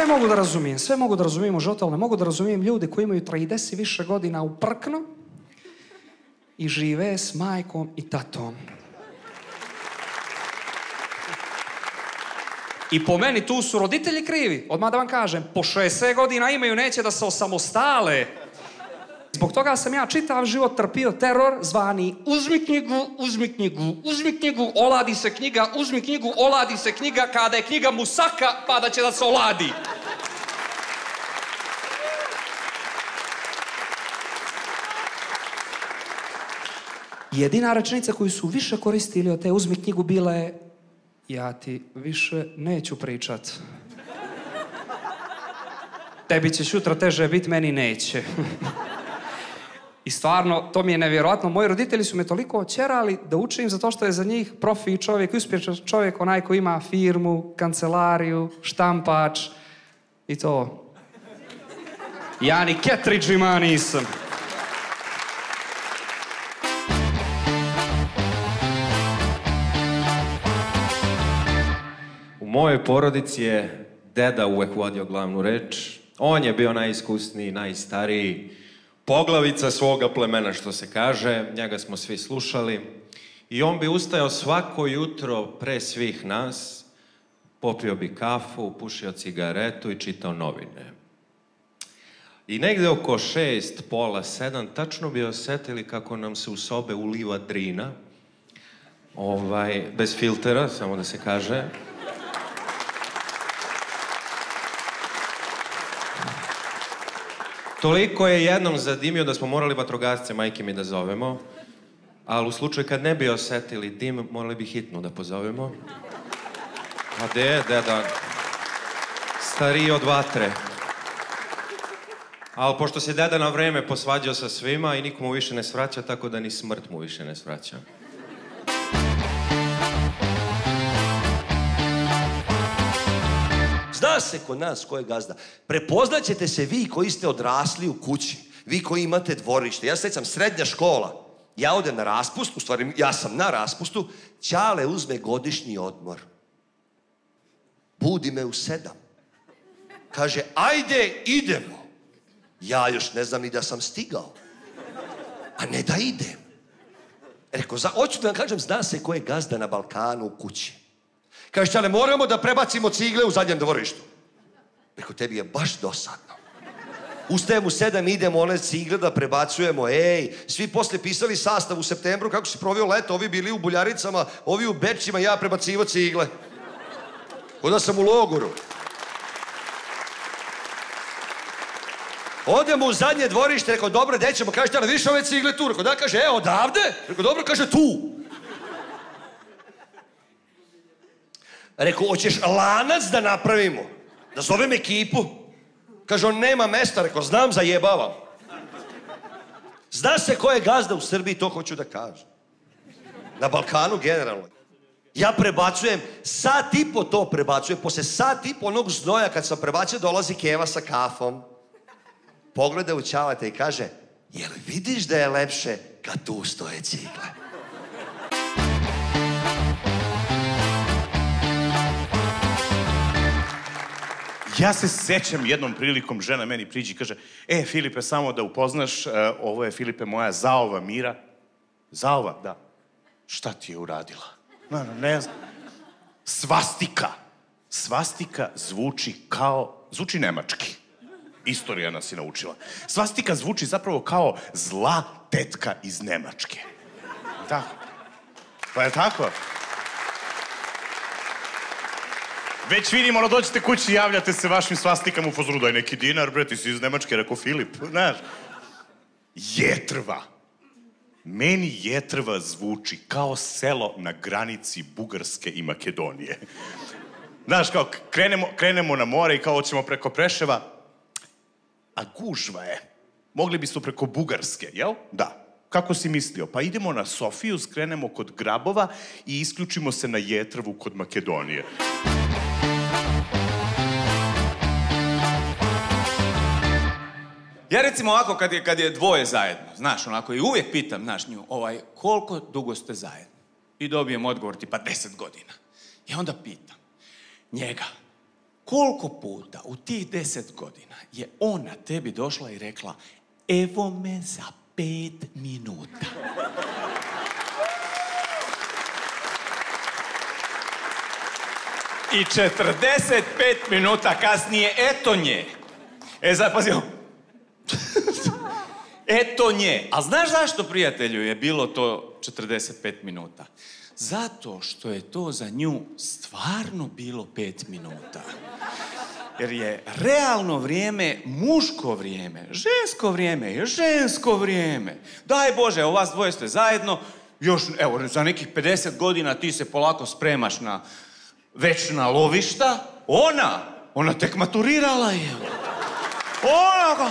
mogu da razumijem u životu, ali ne mogu da razumijem ljude koji imaju 30 i više godina uprkno i žive s majkom i tatom. I po meni tu su roditelji krivi. Odmah da vam kažem, po 60 godina imaju, neće da se osamostale. Zbog toga sam ja čitav život trpio teror zvani uzmi knjigu, uzmi knjigu, uzmi knjigu, oladi se knjiga, uzmi knjigu, oladi se knjiga, kada je knjiga musaka, pa da će da se oladi. Jedina rečenica koju su više koristili od te uzmi knjigu bila je ja ti više neću pričat. Tebi će sutra teže biti, meni neće. I stvarno, to mi je nevjerojatno. Moji roditelji su me toliko oćerali da učim zato što je za njih profi čovjek, uspješan čovjek, onaj koji ima firmu, kancelariju, štampač i to. Ja ni Kettridge-ima nisam. U mojoj porodici je deda uvek vodio glavnu reč. On je bio najiskusniji, najstariji, poglavica svoga plemena, što se kaže. Njega smo svi slušali. I on bi ustajao svako jutro pre svih nas, popio bi kafu, pušio cigaretu i čitao novine. I negde oko 6, pola 7, tačno bi osetili kako nam se u sobe uliva drina. Bez filtera, samo da se kaže. Toliko je jednom zadimio da smo morali vatrogasce majke mi da zovemo, ali u slučaju kad ne bi osetili dim, morali bi hitnu da pozovemo. A gde je deda? Stariji od vatre. Ali pošto se deda na vreme posvađao sa svima i nikomu više ne svraća, tako da ni smrt mu više ne svraća. Zna se kod nas ko je gazda. Prepoznaćete se vi koji ste odrasli u kući. Vi koji imate dvorište. Ja se sjećam, srednja škola. Ja odem na raspust, u stvari ja sam na raspustu. Ćale uzme godišnji odmor. Budi me u 7. Kaže, ajde, idemo. Ja još ne znam ni da sam stigao. A ne da idem. Rekao, hoću da vam kažem, zna se ko je gazda na Balkanu u kući. Kaže, Ćale, moramo da prebacimo cigle u zadnjem dvorištu. Rekao, tebi je baš dosadno. Ustajem u 7, idemo one cigle da prebacujemo, svi posle pisali sastav u septembru, kako si provio leto, ovi bili u Buljaricama, ovi u Bečima, ja prebacivo cigle. Onda sam u logoru. Odemo u zadnje dvorište, rekao, dobro, gde ćemo? Kaže, Ćale, vidiš ove cigle tu? Rekao, da, kaže, odavde? Rekao, dobro, kaže, tu. Rekao, hoćeš lanac da napravimo? Da zovem ekipu? Kaže, on nema mesta. Rekao, znam, zajebavam. Zna se ko je gazda u Srbiji, to hoću da kažem. Na Balkanu generalno. Ja prebacujem, sat i po to prebacujem. Posle sat i po onog znoja kad sam prebacio, dolazi Keva sa kafom. Pogleda u Ćaleta i kaže, jel vidiš da je lepše kad tu stoje cigle? Ja se sećam jednom prilikom, žena meni priđe i kaže, Filipe, samo da upoznaš, ovo je, Filipe, moja zaova Mira. Zaova, da. Šta ti je uradila? Ne znam. Svastika. Svastika zvuči nemački. Istorija nas je naučila. Svastika zvuči zapravo kao zla tetka iz Nemačke. Tako. Pa je tako? Već vidimo, ono, dođete kući i javljate se vašim svastikama u fazonu, daj neki dinar, bre, ti si iz Nemačke, rekao Filip, znaš. Jetrva. Meni Jetrva zvuči kao selo na granici Bugarske i Makedonije. Znaš, kao, krenemo na more i kao hoćemo preko Preševa, a gužva je. Mogli bismo preko Bugarske, jel? Da. Kako si mislio? Pa idemo na Sofiju, skrenemo kod Grabova i isključimo se na Jetrvu kod Makedonije. Ja recimo ovako, kad je dvoje zajedno, znaš, onako, i uvijek pitam, znaš, nju, koliko dugo ste zajedno? I dobijem odgovor tipa 10 godina. I onda pitam njega, koliko puta u tih 10 godina je ona tebi došla i rekla evo me za 5 minuta. I 45 minuta kasnije, eto nje. Sad pazi ovo. Eto nje. A znaš zašto, prijatelju, je bilo to 45 minuta? Zato što je to za nju stvarno bilo 5 minuta. Jer je realno vrijeme muško vrijeme, žensko vrijeme je žensko vrijeme. Daj Bože, o vas dvoje ste zajedno, još, evo, za nekih 50 godina ti se polako spremaš na večna lovišta. Ona tek maturirala je. Ona...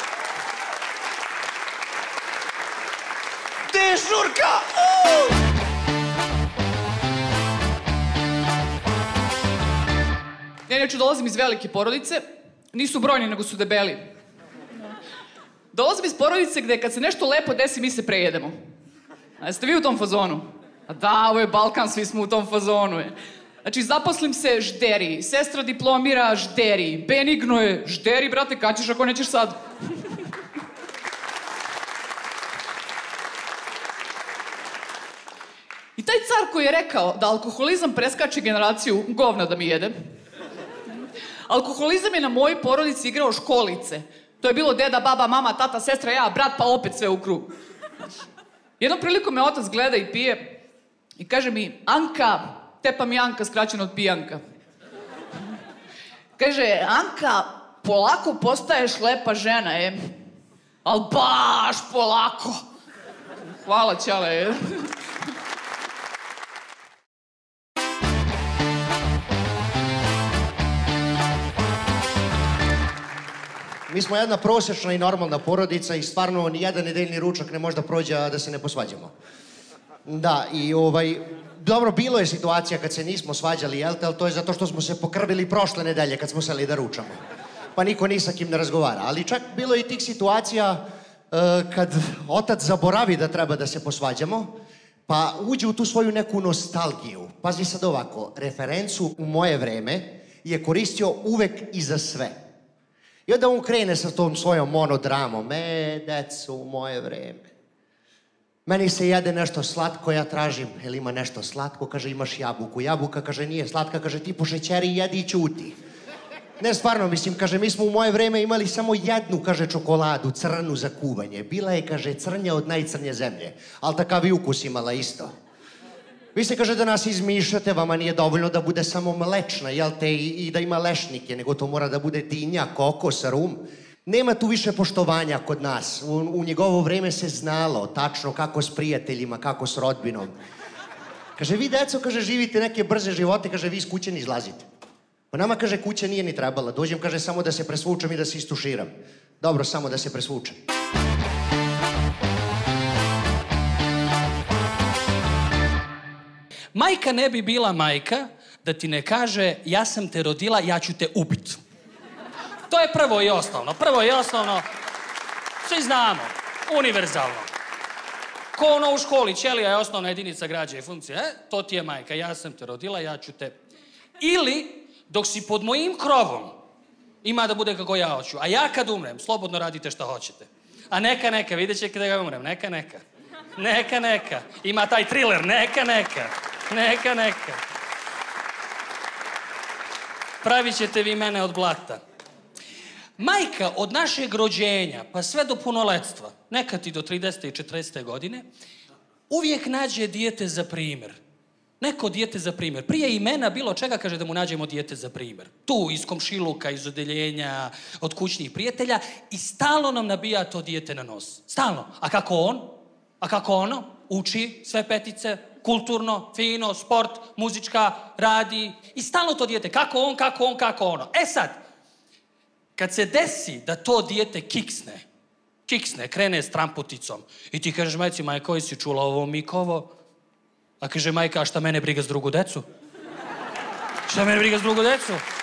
Dežurka! Ja inače dolazim iz velike porodice, nisu brojni, nego su debeli. Dolazim iz porodice gde kad se nešto lepo desi, mi se prejedemo. A jeste vi u tom fazonu? A da, ovo je Balkan, svi smo u tom fazonu. Znači, zaposlim se, žderi, sestra diplomira, žderi, benigno je, žderi, brate, kad ćeš ako nećeš sad? I taj car koji je rekao da alkoholizam preskače generaciju, govna da mi jede. Alkoholizam je na mojoj porodici igrao školice. To je bilo deda, baba, mama, tata, sestra, ja, brat, pa opet sve u krug. Jednom prilikom me otac gleda i pije i kaže mi, Anka, tepa mi Anka skraćeno od pijanka. Kaže, Anka, polako postaješ lepa žena, ali baš polako. Hvala, ćale. Mi smo jedna prosječna i normalna porodica i stvarno ni jedan nedeljni ručak ne može da prođe da se ne posvađamo. Da, i dobro, bilo je situacija kad se nismo svađali, jel te, ali to je zato što smo se pokrbili prošle nedelje kad smo seli da ručamo. Pa niko ni sa kim ne razgovara. Ali čak bilo je i tih situacija kad otac zaboravi da treba da se posvađamo, pa uđe u tu svoju neku nostalgiju. Pazi sad ovako, referencu u moje vreme je koristio uvek i za sve. I onda on krene sa tom svojom monodramom. Deco, u moje vreme. Meni se jede nešto slatko, ja tražim, jel ima nešto slatko? Kaže, imaš jabuku. Jabuka, kaže, nije slatka, kaže, ti po šećeri jedi i ćuti. Ne, stvarno, mislim, kaže, mi smo u moje vreme imali samo jednu, kaže, čokoladu, crnu za kuvanje. Bila je, kaže, crnja od najcrnje zemlje. Ali takav i ukus imala isto. Vi se, kaže, da nas izmišljate, vama nije dovoljno da bude samo mlečna, jel te, i da ima lešnike, nego to mora da bude dinja, kokos, rum. Nema tu više poštovanja kod nas. U njegovo vreme se znalo tačno kako s prijateljima, kako s rodbinom. Kaže, vi, deco, kaže, živite neke brze živote, kaže, vi iz kuće ne izlazite. Pa nama, kaže, kuća nije ni trebala. Dođem, kaže, samo da se presvučem i da se istuširam. Dobro, samo da se presvučem. Majka ne bi bila majka da ti ne kaže ja sam te rodila, ja ću te ubit. To je prvo i osnovno. Prvo i osnovno, svi znamo, univerzalno. Ko ono u školi, ćelija je osnovna jedinica građe i funkcije. To ti je majka, ja sam te rodila, ja ću te... Ili, dok si pod mojim krovom, ima da bude kako ja hoću. A ja kad umrem, slobodno radite šta hoćete. A neka, vidjet ćete da ga umrem, neka. Ima taj thriller, neka. Pravit ćete vi mene od blata. Majka od našeg rođenja, pa sve do punoletstva, nekad i do 30. i 40. godine, uvijek nađe dijete za primjer. Neko dijete za primjer. Prije imena bilo čega kaže da mu nađemo dijete za primjer. Tu, iz komšiluka, iz odeljenja, od kućnih prijatelja i stalno nam nabija to dijete na nos. Stalno. A kako on? A kako ono? Uči sve petice, kulturno, fino, sport, muzička, radi. I stalno to dijete. Kako ono. E sad, kad se desi da to dijete kiksne, krene s tramputicom i ti kažeš majci, majko, jesi čula ovo Mikovo? A kaže majka, a šta mene briga s drugu decu?